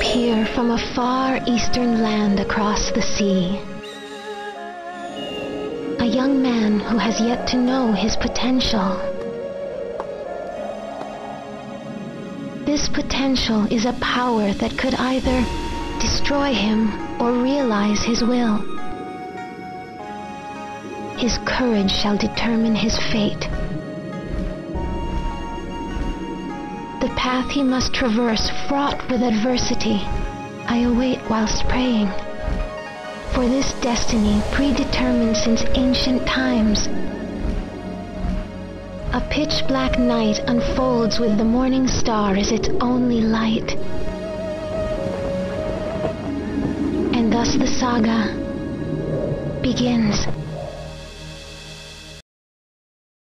here from a far eastern land across the sea. A young man who has yet to know his potential. This potential is a power that could either destroy him or realize his will. His courage shall determine his fate. The path he must traverse, fraught with adversity, I await whilst praying. For this destiny predetermined since ancient times. A pitch-black night unfolds with the morning star as its only light. And thus the saga begins.